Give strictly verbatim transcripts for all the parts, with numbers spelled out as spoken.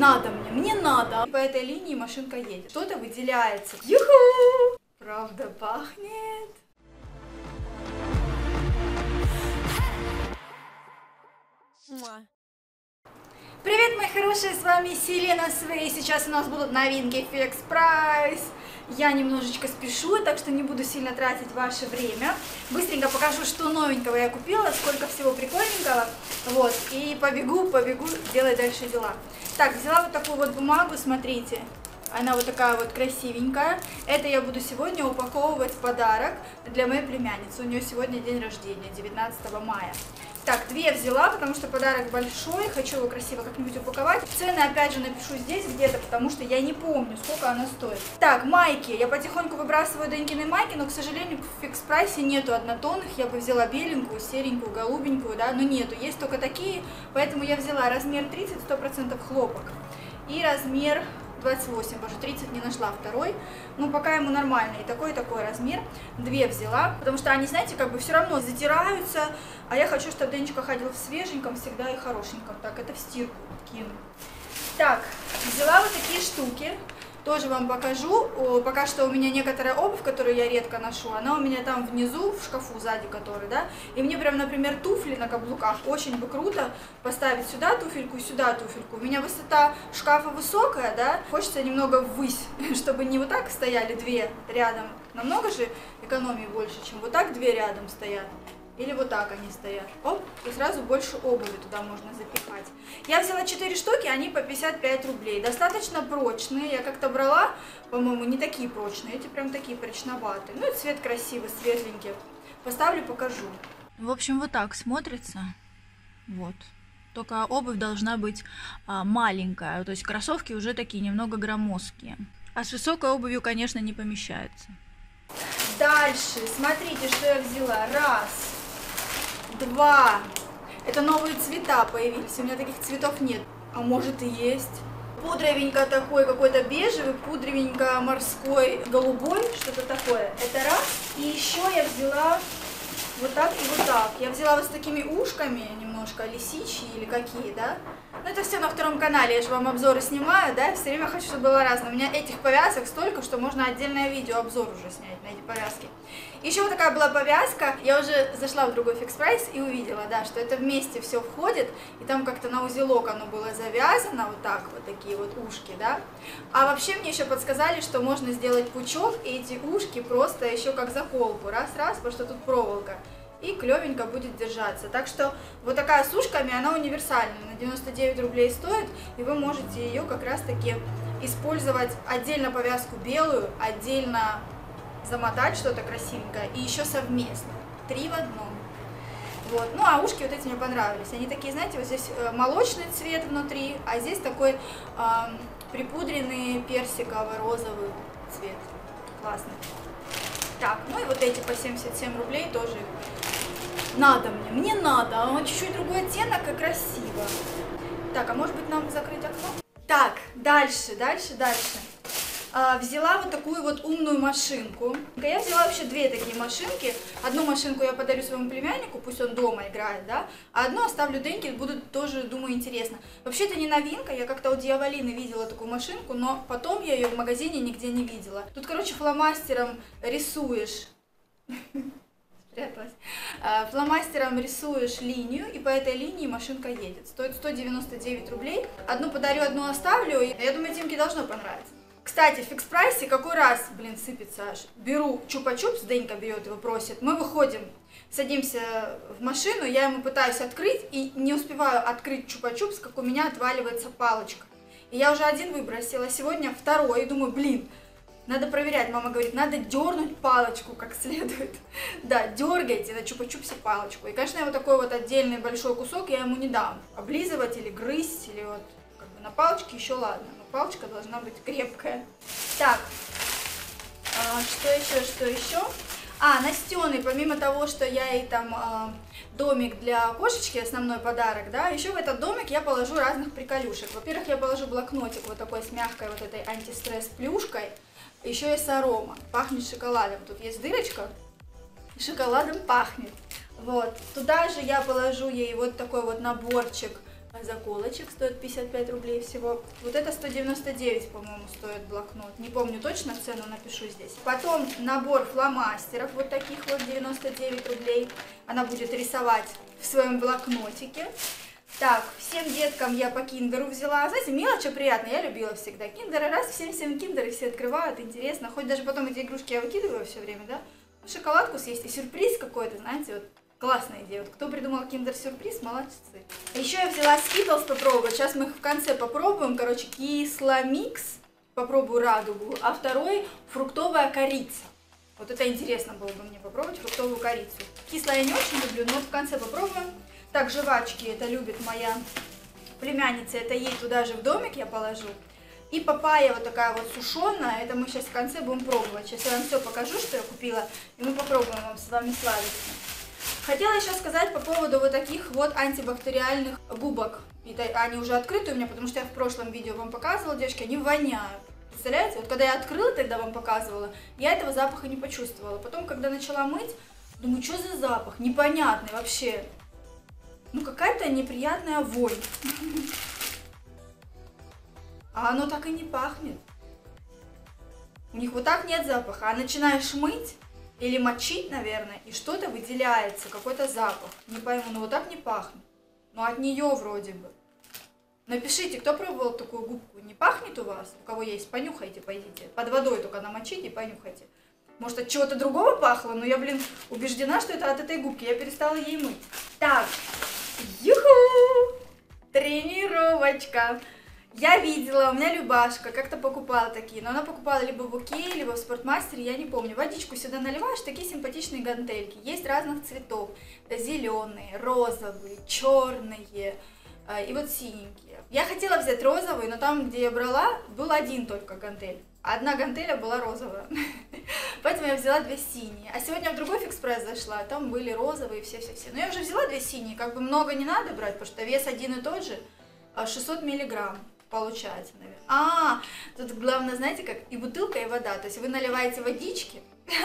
Надо мне, мне надо. И по этой линии машинка едет. Что-то выделяется. Юху! Правда пахнет. Привет, мои хорошие, с вами Селена Свей. Сейчас у нас будут новинки Fix Price. Я немножечко спешу, так что не буду сильно тратить ваше время. Быстренько покажу, что новенького я купила, сколько всего прикольненького. Вот, и побегу, побегу делать дальше дела. Так, взяла вот такую вот бумагу, смотрите. Она вот такая вот красивенькая. Это я буду сегодня упаковывать в подарок для моей племянницы. У нее сегодня день рождения, девятнадцатого мая. Так, две взяла, потому что подарок большой, хочу его красиво как-нибудь упаковать. Цены опять же напишу здесь где-то, потому что я не помню, сколько она стоит. Так, майки. Я потихоньку выбрасываю Денькины майки, но, к сожалению, в Fix Price нету однотонных. Я бы взяла беленькую, серенькую, голубенькую, да, но нету. Есть только такие, поэтому я взяла размер тридцать, сто процентов хлопок. И размер двадцать восемь, потому что тридцать не нашла второй. Ну, пока ему нормальный, и такой, и такой размер. Две взяла, потому что они, знаете, как бы все равно затираются, а я хочу, чтобы Денечка ходил в свеженьком всегда и хорошеньком. Так, это в стирку кину. Так, взяла вот такие штуки. Тоже вам покажу. Пока что у меня некоторая обувь, которую я редко ношу, она у меня там внизу, в шкафу сзади который, да. И мне прям, например, туфли на каблуках очень бы круто поставить сюда туфельку и сюда туфельку. У меня высота шкафа высокая, да. Хочется немного ввысь, чтобы не вот так стояли две рядом. Намного же экономии больше, чем вот так две рядом стоят. Или вот так они стоят. Оп, и сразу больше обуви туда можно запихать. Я взяла четыре штуки, они по пятьдесят пять рублей. Достаточно прочные. Я как-то брала, по-моему, не такие прочные. Эти прям такие прочноватые. Ну и цвет красивый, светленький. Поставлю, покажу. В общем, вот так смотрится. Вот. Только обувь должна быть а, маленькая. То есть кроссовки уже такие немного громоздкие. А с высокой обувью, конечно, не помещается. Дальше, смотрите, что я взяла. Раз. Два. Это новые цвета появились. У меня таких цветов нет. А может и есть. Пудровенько такой, какой-то бежевый, пудровенько морской, голубой, что-то такое. Это раз. И еще я взяла вот так и вот так. Я взяла вот с такими ушками, немножко лисичьи или какие, да? Ну это все на втором канале, я же вам обзоры снимаю, да? Все время хочу, чтобы было разное. У меня этих повязок столько, что можно отдельное видео, обзор уже снять на эти повязки. Еще вот такая была повязка. Я уже зашла в другой Fix Price и увидела, да, что это вместе все входит. И там как-то на узелок оно было завязано, вот так, вот такие вот ушки, да? А вообще мне еще подсказали, что можно сделать пучок, и эти ушки просто еще как заколку. Раз-раз, потому что тут проволока. И клевенько будет держаться. Так что вот такая с ушками, она универсальная, на девяносто девять рублей стоит, и вы можете ее как раз таки использовать отдельно повязку белую, отдельно замотать что-то красивенькое, и еще совместно. Три в одном. Вот. Ну а ушки вот эти мне понравились. Они такие, знаете, вот здесь молочный цвет внутри, а здесь такой э, припудренный персиково-розовый цвет. Классный. Так, ну и вот эти по семьдесят семь рублей тоже надо мне, мне надо, а он чуть-чуть другой оттенок и красиво. Так, а может быть нам закрыть окно? Так, дальше, дальше, дальше. А, взяла вот такую вот умную машинку. Я взяла вообще две такие машинки. Одну машинку я подарю своему племяннику, пусть он дома играет, да, а одну оставлю Деньке, будет тоже, думаю, интересно. Вообще это не новинка, я как-то у Дьяволины видела такую машинку, но потом я ее в магазине нигде не видела. Тут, короче, фломастером рисуешь, спряталась, фломастером рисуешь линию, и по этой линии машинка едет. Стоит сто девяносто девять рублей. Одну подарю, одну оставлю, и я думаю, Димке должно понравиться. Кстати, в Fix Price какой раз, блин, сыпется аж. Беру чупа-чупс, Денька берет его, просит. Мы выходим, садимся в машину, я ему пытаюсь открыть, и не успеваю открыть чупа-чупс, как у меня отваливается палочка. И я уже один выбросила, сегодня второй, и думаю, блин, надо проверять. Мама говорит, надо дернуть палочку как следует. Да, дергайте на чупа-чупсе палочку. И, конечно, вот такой вот отдельный большой кусок я ему не дам. Облизывать или грызть, или вот как бы на палочке еще ладно. Палочка должна быть крепкая. Так, а, что еще, что еще? А, Настены, помимо того, что я ей там а, домик для кошечки, основной подарок, да, еще в этот домик я положу разных приколюшек. Во-первых, я положу блокнотик вот такой с мягкой вот этой антистресс плюшкой. Еще есть арома, пахнет шоколадом. Тут есть дырочка, и шоколадом пахнет. Вот, туда же я положу ей вот такой вот наборчик заколочек, стоит пятьдесят пять рублей всего. Вот это сто девяносто девять, по-моему, стоит блокнот. Не помню точно цену, напишу здесь. Потом набор фломастеров, вот таких вот, девяносто девять рублей. Она будет рисовать в своем блокнотике. Так, всем деткам я по киндеру взяла. Знаете, мелочь приятная, я любила всегда киндеры. Раз, всем-всем киндеры все открывают, интересно. Хоть даже потом эти игрушки я выкидываю все время, да? Шоколадку съесть и сюрприз какой-то, знаете, вот. Классная идея. Вот кто придумал киндер-сюрприз, молодцы. Еще я взяла Skittles попробовать. Сейчас мы их в конце попробуем. Короче, кисломикс. Попробую радугу. А второй фруктовая корица. Вот это интересно было бы мне попробовать, фруктовую корицу. Кислое я не очень люблю, но в конце попробуем. Так, жвачки. Это любит моя племянница. Это ей туда же в домик я положу. И папайя вот такая вот сушеная. Это мы сейчас в конце будем пробовать. Сейчас я вам все покажу, что я купила. И мы попробуем вам с вами сладости. Хотела еще сказать по поводу вот таких вот антибактериальных губок. Это, они уже открыты у меня, потому что я в прошлом видео вам показывала, девочки, они воняют. Представляете? Вот когда я открыла, тогда вам показывала, я этого запаха не почувствовала. Потом, когда начала мыть, думаю, что за запах? Непонятный вообще. Ну, какая-то неприятная вонь. А оно так и не пахнет. У них вот так нет запаха. А начинаешь мыть или мочить, наверное, и что-то выделяется, какой-то запах. Не пойму, но вот так не пахнет. Но от нее вроде бы. Напишите, кто пробовал такую губку. Не пахнет у вас? У кого есть, понюхайте, пойдите. Под водой только намочите и понюхайте. Может, от чего-то другого пахло, но я, блин, убеждена, что это от этой губки. Я перестала ей мыть. Так, юху! Тренировочка. Я видела, у меня Любашка как-то покупала такие, но она покупала либо в Окей, либо в Спортмастере, я не помню. Водичку сюда наливаешь, такие симпатичные гантельки. Есть разных цветов. Зеленые, розовые, черные и вот синенькие. Я хотела взять розовый, но там, где я брала, был один только гантель. Одна гантеля была розовая. Поэтому я взяла две синие. А сегодня в другой фикс-прайс зашла, там были розовые, все-все-все. Но я уже взяла две синие, как бы много не надо брать, потому что вес один и тот же, шестьсот миллиграмм. Получается, наверное. А, тут главное, знаете, как и бутылка, и вода. То есть вы наливаете водички.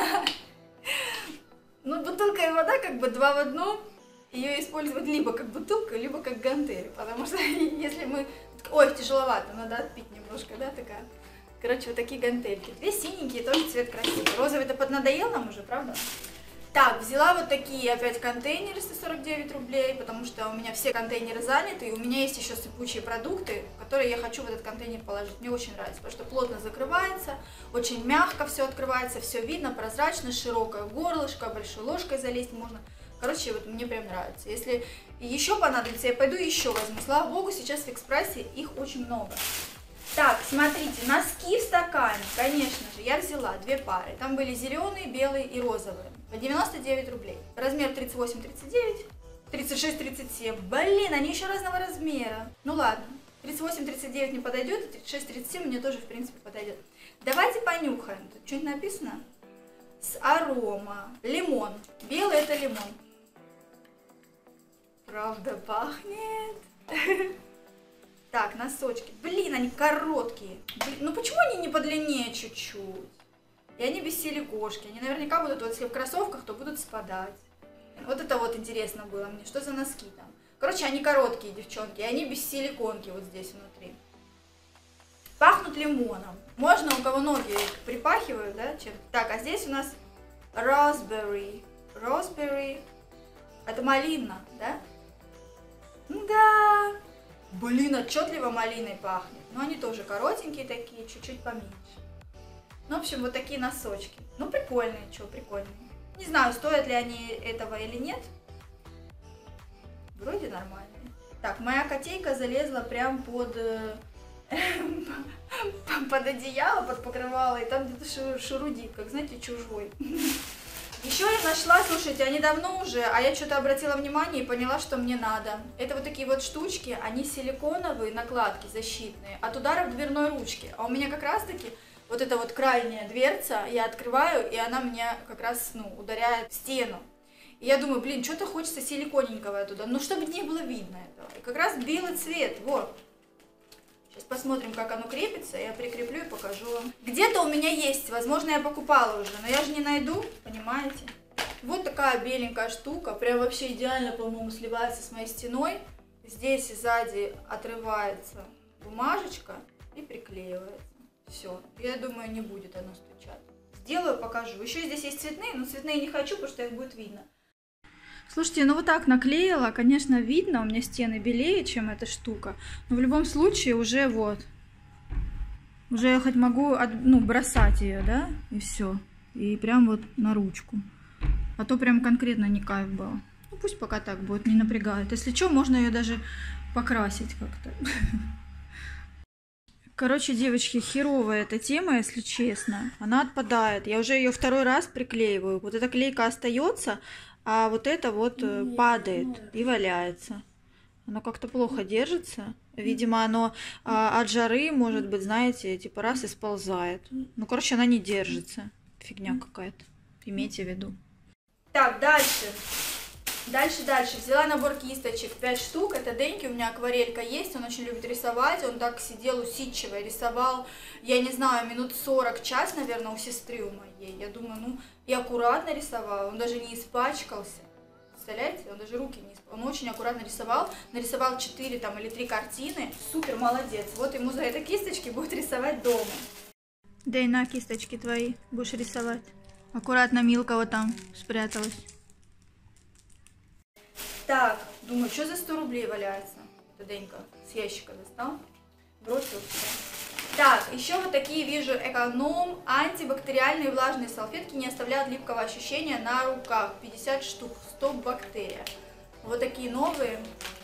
Ну, бутылка и вода как бы два в одном. Ее использовать либо как бутылку, либо как гантель. Потому что если мы... Ой, тяжеловато, надо отпить немножко, да, такая. Короче, вот такие гантельки. Две синенькие, тоже цвет красивый. Розовый-то поднадоел нам уже, правда? Так, взяла вот такие опять контейнеры сто сорок девять рублей, потому что у меня все контейнеры заняты, и у меня есть еще сыпучие продукты, которые я хочу в этот контейнер положить. Мне очень нравится, потому что плотно закрывается, очень мягко все открывается, все видно, прозрачно, широкое горлышко, большой ложкой залезть можно. Короче, вот мне прям нравится. Если еще понадобится, я пойду еще возьму. Слава богу, сейчас в фикс-прайсе их очень много. Так, смотрите, носки в стакане, конечно же, я взяла две пары. Там были зеленые, белые и розовые. По девяносто девять рублей. Размер тридцать восемь тридцать девять, тридцать шесть тридцать семь. Блин, они еще разного размера. Ну ладно, тридцать восемь тридцать девять мне подойдет, и тридцать шесть тридцать семь мне тоже, в принципе, подойдет. Давайте понюхаем. Тут что-нибудь написано? С арома. Лимон. Белый это лимон. Правда пахнет. Так, носочки. Блин, они короткие. Блин, ну почему они не подлиннее чуть-чуть? И они без силикошки. Они наверняка будут, вот если в кроссовках, то будут спадать. Вот это вот интересно было мне. Что за носки там? Короче, они короткие, девчонки. И они без силиконки вот здесь внутри. Пахнут лимоном. Можно, у кого ноги припахивают, да, чем? Так, а здесь у нас raspberry. Raspberry. Это малина, да? Да. Блин, отчетливо малиной пахнет. Но они тоже коротенькие такие, чуть-чуть поменьше. Ну, в общем, вот такие носочки. Ну, прикольные, что, прикольные. Не знаю, стоят ли они этого или нет. Вроде нормальные. Так, моя котейка залезла прям под... под одеяло, под покрывало, и там где-то шурудит, как, знаете, чужой. Еще я нашла, слушайте, они давно уже, а я что-то обратила внимание и поняла, что мне надо. Это вот такие вот штучки, они силиконовые, накладки защитные, от ударов дверной ручки. А у меня как раз-таки вот эта вот крайняя дверца, я открываю, и она меня как раз, ну, ударяет в стену. И я думаю, блин, что-то хочется силиконенького туда, ну, чтобы не было видно этого. И как раз белый цвет, вот. Сейчас посмотрим, как оно крепится, я прикреплю и покажу вам. Где-то у меня есть, возможно, я покупала уже, но я же не найду, понимаете? Вот такая беленькая штука, прям вообще идеально, по-моему, сливается с моей стеной. Здесь сзади отрывается бумажечка и приклеивается. Все. Я думаю, не будет оно стучать. Сделаю, покажу. Еще здесь есть цветные, но цветные не хочу, потому что их будет видно. Слушайте, ну вот так наклеила, конечно, видно, у меня стены белее, чем эта штука. Но в любом случае уже вот. Уже я хоть могу, ну, бросать ее, да, и все. И прям вот на ручку. А то прям конкретно не кайф было. Ну пусть пока так будет, не напрягает. Если что, можно ее даже покрасить как-то. Короче, девочки, херовая эта тема, если честно. Она отпадает. Я уже ее второй раз приклеиваю. Вот эта клейка остается, а вот это вот нет, падает нет. И валяется. Оно как-то плохо держится. Видимо, оно а, от жары, может быть, знаете, типа раз и сползает. Ну, короче, она не держится. Фигня какая-то. Имейте в виду. Так, дальше. Дальше, дальше. Взяла набор кисточек, пять штук. Это Деньки, у меня акварелька есть. Он очень любит рисовать. Он так сидел усидчиво, рисовал, я не знаю, минут сорок, час, наверное, у сестры у моей. Я думаю, ну, и аккуратно рисовал. Он даже не испачкался. Представляете? Он даже руки не испачкал. Он очень аккуратно рисовал. Нарисовал четыре там или три картины. Супер, молодец. Вот ему за это кисточки будет рисовать дома. Да и на кисточки твои будешь рисовать. Аккуратно Милка вот там спряталась. Так, думаю, что за сто рублей валяется? Это Денька с ящика достал. Бросил сюда. Так, еще вот такие вижу эконом антибактериальные влажные салфетки, не оставляют липкого ощущения на руках. пятьдесят штук, стоп бактерия. Вот такие новые.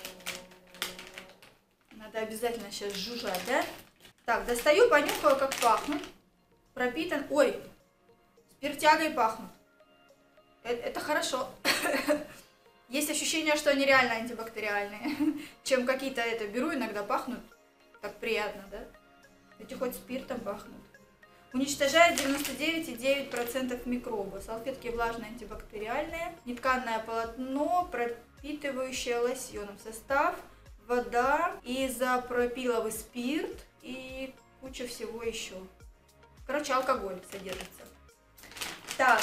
Надо обязательно сейчас жужжать, да? Так, достаю, понюхаю, как пахнут. Пропитан. Ой, спиртягой пахнут. Это, это хорошо. Есть ощущение, что они реально антибактериальные. Чем какие-то это беру, иногда пахнут. Так приятно, да? Эти хоть спиртом пахнут. Уничтожает девяносто девять и девять десятых процента микробов. Салфетки влажные, антибактериальные. Нетканное полотно, пропитывающее лосьоном. Состав: вода, изопропиловый спирт и куча всего еще. Короче, алкоголь содержится. Так.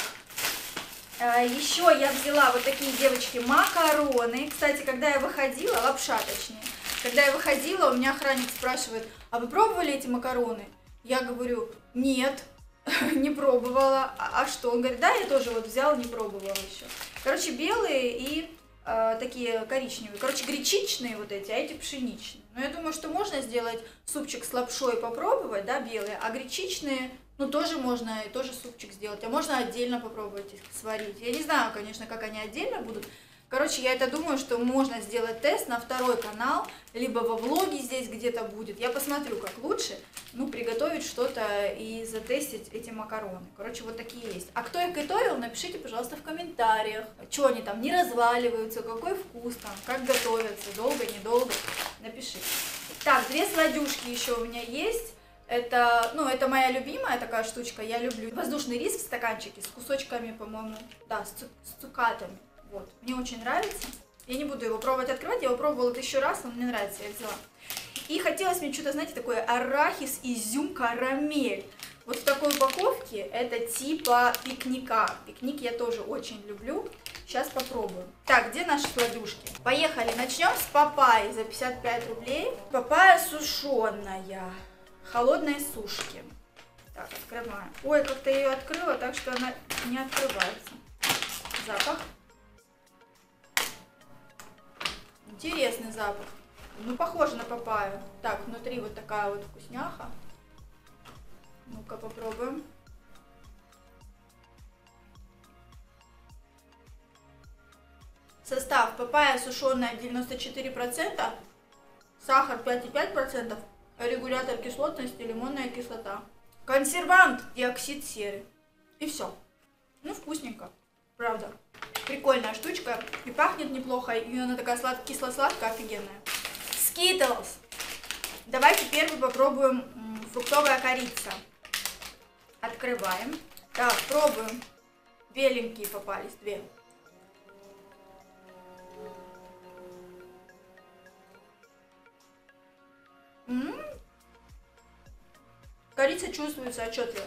Еще я взяла вот такие, девочки, макароны. Кстати, когда я выходила, лапша точнее, когда я выходила, у меня охранник спрашивает: а вы пробовали эти макароны? Я говорю: нет, не пробовала. А, а что? Он говорит: да, я тоже вот взял, не пробовала еще. Короче, белые и э, такие коричневые. Короче, гречичные вот эти, а эти пшеничные. Но я думаю, что можно сделать супчик с лапшой, попробовать, да, белые, а гречичные... Ну, тоже можно и тоже супчик сделать, а можно отдельно попробовать их сварить. Я не знаю, конечно, как они отдельно будут. Короче, я это думаю, что можно сделать тест на второй канал, либо во влоге здесь где-то будет. Я посмотрю, как лучше, ну, приготовить что-то и затестить эти макароны. Короче, вот такие есть. А кто их готовил, напишите, пожалуйста, в комментариях. Что они там, не разваливаются, какой вкус там, как готовятся, долго, недолго. Напишите. Так, две сладюшки еще у меня есть. Это, ну, это моя любимая такая штучка, я люблю воздушный рис в стаканчике с кусочками, по-моему, да, с, цу с цукатами, вот, мне очень нравится, я не буду его пробовать открывать, я его пробовала тысячу раз, он мне нравится, я взяла. И хотелось мне что-то, знаете, такое арахис, изюм, карамель, вот в такой упаковке, это типа пикника, пикник я тоже очень люблю. Сейчас попробуем. Так, где наши сладушки? Поехали, начнем с папайи за пятьдесят пять рублей, папайя сушеная. Холодные сушки. Так, открываем. Ой, как-то я ее открыла, так что она не открывается. Запах. Интересный запах. Ну, похоже на папайю. Так, внутри вот такая вот вкусняха. Ну-ка, попробуем. Состав: папайя сушеная девяносто четыре процента, сахар пять и пять десятых процента, регулятор кислотности, лимонная кислота, консервант диоксид серы. И все. Ну, вкусненько. Правда. Прикольная штучка. И пахнет неплохо. И она такая слад... кисло-сладкая, офигенная. Skittles. Давайте первый попробуем м, фруктовая корица. Открываем. Так, пробуем. Беленькие попались, две. М-м-м. Корица чувствуется отчетливо.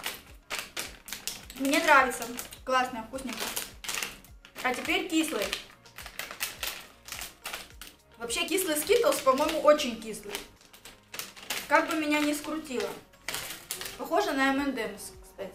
Мне нравится. Классно, вкусненько. А теперь кислый. Вообще кислый скитлс, по-моему, очень кислый. Как бы меня не скрутило. Похоже на эм энд эмс, кстати.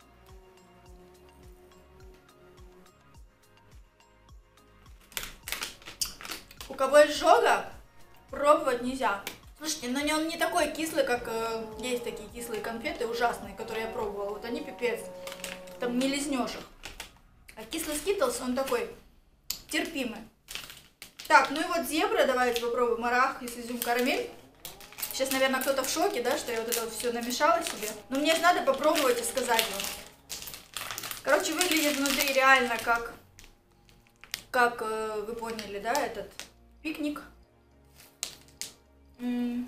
У кого изжога, пробовать нельзя. Слушайте, но он не такой кислый, как э, есть такие кислые конфеты ужасные, которые я пробовала. Вот они пипец. Там не лизнешь их. А кислый скитлс, он такой терпимый. Так, ну и вот зебра, давайте попробуем. Арахис, изюм, карамель. Сейчас, наверное, кто-то в шоке, да, что я вот это вот все намешала себе. Но мне же надо попробовать и сказать вам. Короче, выглядит внутри реально как, как э, вы поняли, да, этот пикник. М-м.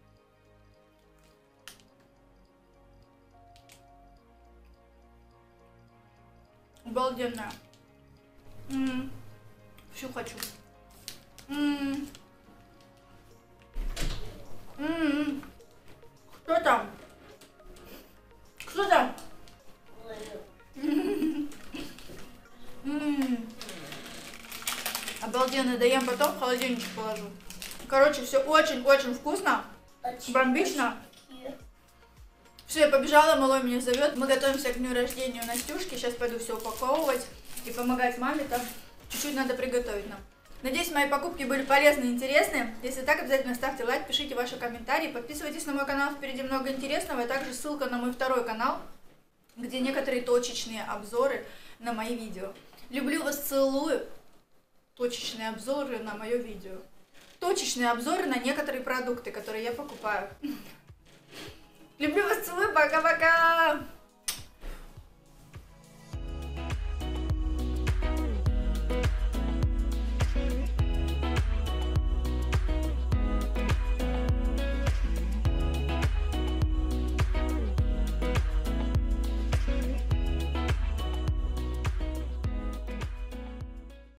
Обалденно. М-м. Всю хочу. М-м. М-м. Кто там? Кто там? М-м. Обалденно, доем потом в холодильничек положу. Короче, все очень-очень вкусно, бомбично. Все, я побежала, малой меня зовет. Мы готовимся к дню рождения у Настюшки. Сейчас пойду все упаковывать и помогать маме. Там чуть-чуть надо приготовить нам. Надеюсь, мои покупки были полезны и интересны. Если так, обязательно ставьте лайк, пишите ваши комментарии. Подписывайтесь на мой канал, впереди много интересного. И также ссылка на мой второй канал, где некоторые точечные обзоры на мои видео. Люблю вас, целую. Точечные обзоры на мое видео. Точечные обзоры на некоторые продукты, которые я покупаю. Люблю вас, целую, пока-пока!